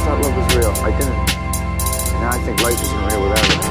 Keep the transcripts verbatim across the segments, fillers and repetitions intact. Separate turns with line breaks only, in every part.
thought love was real. I didn't. Now I think life isn't real without it.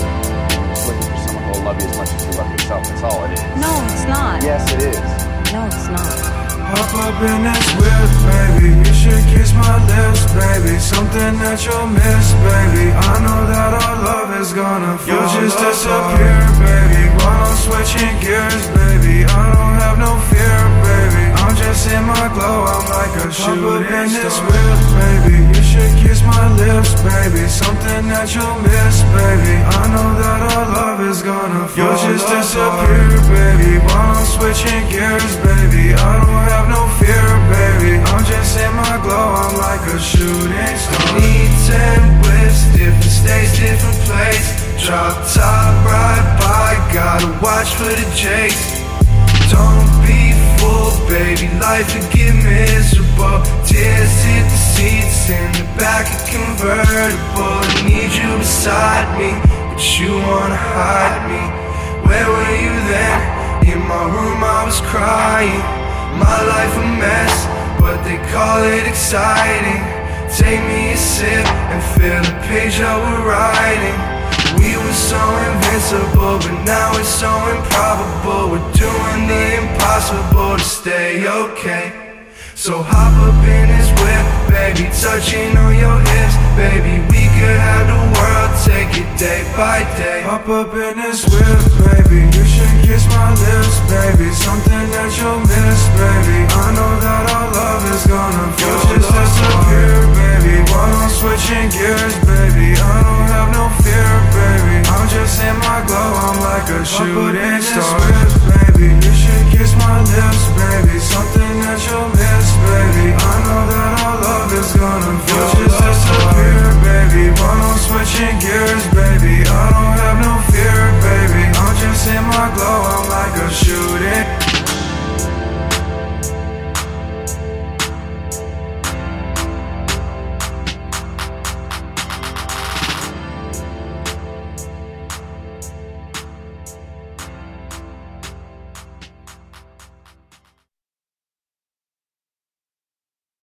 Looking for someone who will love you as much as you love yourself. That's all it is.
No, it's not.
Yes, it is.
No, it's not.
Hop up in this whip, baby. You should kiss my lips, baby. Something that you'll miss, baby. I know that our love is gonna fall. You'll just disappear, baby, while I'm switching gears, baby. I don't have no fear, baby. I'm just in my glow, I'm like a shooting star. Hop up in this whip, baby. You should kiss my lips, baby. Something that you'll miss, baby. I know that our love is gonna fall. You'll just disappear, baby, while I'm switching gears, baby. I don't have no fear, baby. I'm just in my glow, I'm like a shooting star. Need ten whips, different states, different place. Drop top, right by, gotta watch for the chase. Don't be fooled, baby, life will get miserable. Tears hit the seats in the back of convertible. I need you beside me, but you wanna hide me. Where were you then? In my room I was crying. My life a mess, but they call it exciting. Take me a sip and fill the page that we're writing. We were so invincible, but now it's so improbable. We're doing the impossible to stay okay. So hop up in this whip, baby, touching on your hips, baby. We could have the world, take it day by day. Hop up in this whip, baby. You should kiss my lips, baby. Something that you'll miss, baby. I know that our love is gonna fall. You'll just disappear, baby, while I'm switching gears, baby. I don't have no fear, baby. I'm just in my glow, I'm like a shooting star. Hop up in this whip, baby. You should kiss my lips, baby. Something that you'll miss, baby. I know that our love is gonna fall. You'll just disappear, baby, while I'm switching gears, baby. I don't have no fear, baby. I'm just in my glow, I'm like a shooting